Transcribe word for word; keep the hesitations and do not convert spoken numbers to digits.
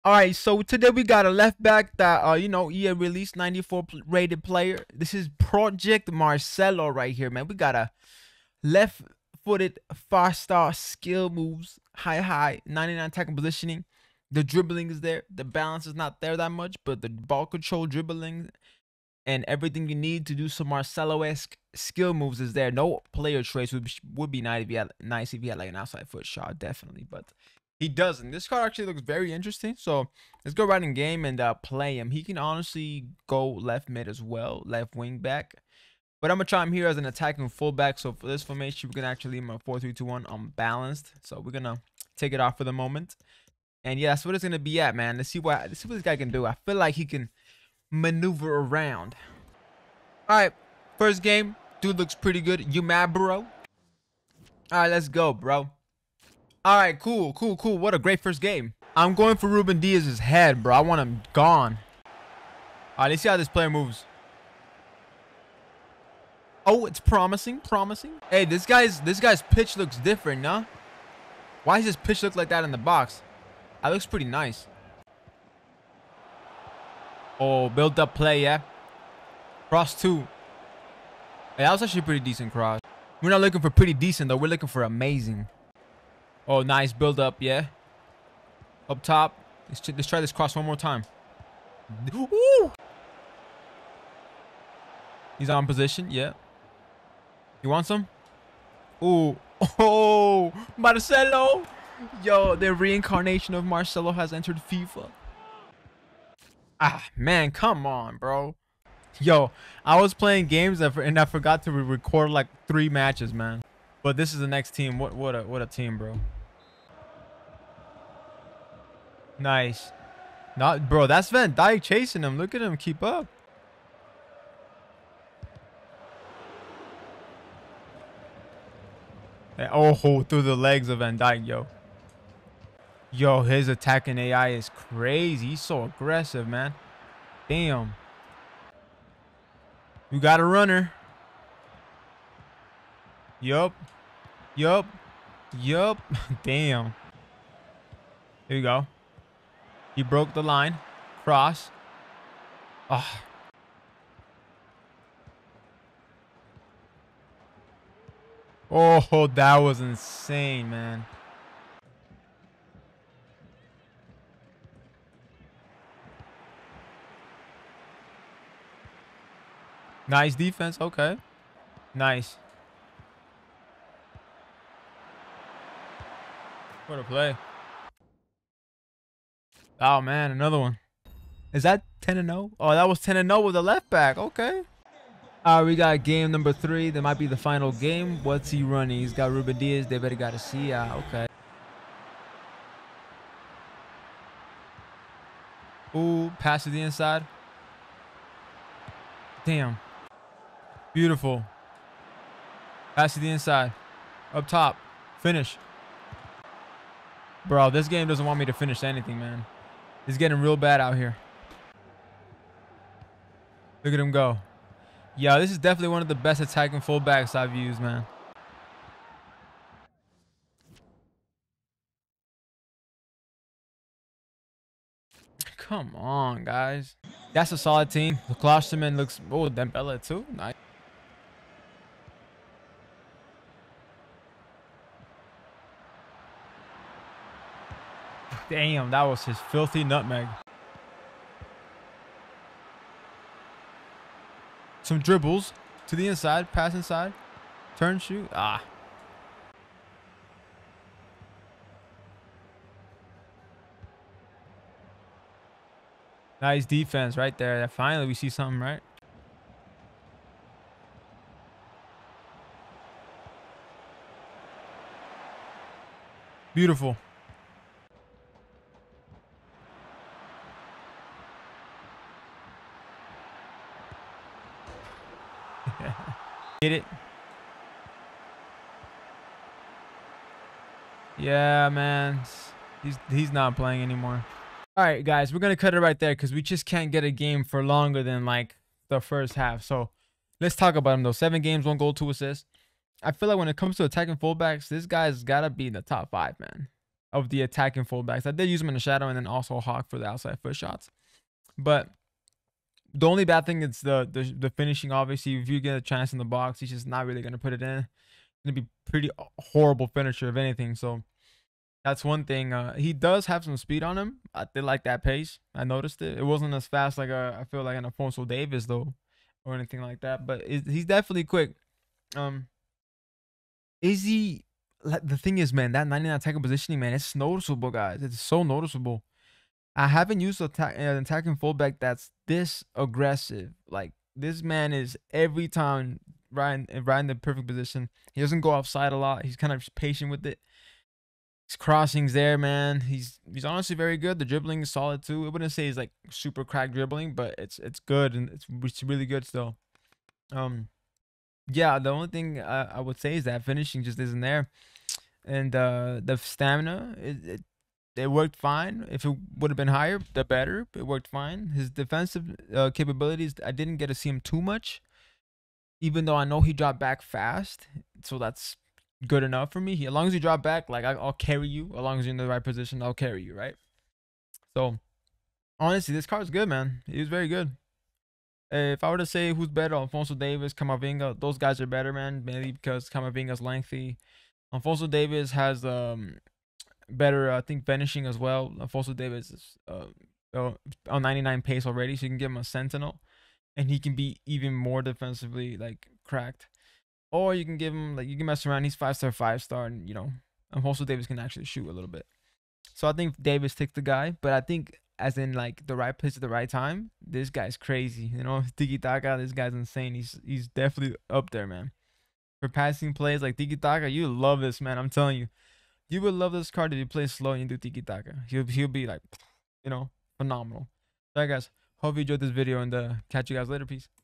All right, so today we got a left back that uh you know E A released ninety-four rated player. This is Project Marcelo right here, man. We got a left-footed five-star skill moves, high high, ninety-nine tackle positioning. The dribbling is there. The balance is not there that much, but the ball control, dribbling, and everything you need to do some Marcelo-esque skill moves is there. No player traits would be, would be nice if he had nice if he had like an outside foot shot, definitely, but he doesn't. This card actually looks very interesting. So let's go right in game and uh, play him. He can honestly go left mid as well, left wing back. But I'm gonna try him here as an attacking fullback. So for this formation, we're gonna actually leave him a four three two one unbalanced. So we're gonna take it off for the moment. And yeah, that's what it's gonna be at, man. Let's see what let's see what this guy can do. I feel like he can maneuver around. All right, first game. Dude looks pretty good. You mad, bro? All right, let's go, bro. All right, cool, cool, cool. What a great first game. I'm going for Ruben Diaz's head, bro. I want him gone. All right, let's see how this player moves. Oh, it's promising, promising. Hey, this guy's this guy's pitch looks different, nah? Why does his pitch look like that in the box? That looks pretty nice. Oh, built up play, yeah. Cross two. Hey, that was actually a pretty decent cross. We're not looking for pretty decent, though. We're looking for amazing. Oh, nice build up, yeah. Up top. Let's, let's try this cross one more time. Ooh. He's on position, yeah. You want some? Ooh. Oh, Marcelo. Yo, the reincarnation of Marcelo has entered FIFA. Ah, man, come on, bro. Yo, I was playing games and I forgot to record like three matches, man. But this is the next team. What what a what a team, bro. Nice. Not bro, that's Van Dijk chasing him. Look at him keep up. And, oh, through the legs of Van Dijk, yo. Yo, his attacking A I is crazy. He's so aggressive, man. Damn. You got a runner. Yup. Yup. Yup. Damn. Here you go. He broke the line. Cross. Oh. Oh, that was insane, man. Nice defense. Okay. Nice. What a play. Oh, man. Another one. Is that ten and oh? Oh, that was ten and oh with the left back. Okay. All right, we got game number three. That might be the final game. What's he running? He's got Ruben Diaz. They better got to see. Uh, okay. Ooh, pass to the inside. Damn. Beautiful. Pass to the inside. Up top. Finish. Bro, this game doesn't want me to finish anything, man. It's getting real bad out here. Look at him go. Yeah, this is definitely one of the best attacking fullbacks I've used, man. Come on, guys. That's a solid team. The Klosterman looks... Oh, Dembele too. Nice. Damn, that was his filthy nutmeg. Some dribbles to the inside, pass inside, turn, shoot. Ah. Nice defense right there. Finally, we see something, right? Beautiful. Get it? Yeah, man. He's he's not playing anymore. All right, guys, we're gonna cut it right there because we just can't get a game for longer than like the first half. So let's talk about him though. Seven games, one goal, two assists. I feel like when it comes to attacking fullbacks, this guy's gotta be in the top five, man. of the attacking fullbacks. I did use him in the shadow and then also Hawk for the outside foot shots. But the only bad thing is the, the the finishing. Obviously, if you get a chance in the box, he's just not really gonna put it in. Gonna be pretty horrible finisher if anything. So that's one thing. Uh, he does have some speed on him. I did like that pace. I noticed it. It wasn't as fast like a, I feel like an Alphonso Davies though, or anything like that. But it, he's definitely quick. Um, is he? The thing is, man, that ninety-nine tackle positioning, man, it's noticeable, guys. It's so noticeable. I haven't used an attack, uh, attacking fullback that's this aggressive. Like, this man is every time right in, right in the perfect position. He doesn't go offside a lot. He's kind of patient with it. His crossings there, man. He's he's honestly very good. The dribbling is solid too. I wouldn't say he's like super crack dribbling, but it's it's good and it's, it's really good still. Um, yeah. The only thing I, I would say is that finishing just isn't there, and uh, the stamina it, it it worked fine. If it would have been higher, the better. It worked fine. His defensive uh, capabilities, I didn't get to see him too much, even though I know he dropped back fast. So that's good enough for me. He, as long as you drop back, like I, I'll carry you. As long as you're in the right position, I'll carry you, right? So honestly, this card's good, man. He was very good. If I were to say who's better, Alphonso Davies, Camavinga, those guys are better, man. Maybe because Camavinga's lengthy. Alphonso Davies has um better, I think, finishing as well. Alphonso Davies is uh, uh, on ninety-nine pace already, so you can give him a sentinel, and he can be even more defensively like cracked. Or you can give him like you can mess around. He's five star, five star, and you know, Alphonso Davies can actually shoot a little bit. So I think Davies takes the guy, but I think as in like the right place at the right time, this guy's crazy. You know, Tiki Taka, this guy's insane. He's he's definitely up there, man. For passing plays like Tiki Taka, you love this, man. I'm telling you. You would love this card if you play slow and you do Tiki Taka. He'll, he'll be like, you know, phenomenal. Alright, guys. Hope you enjoyed this video and uh, catch you guys later. Peace.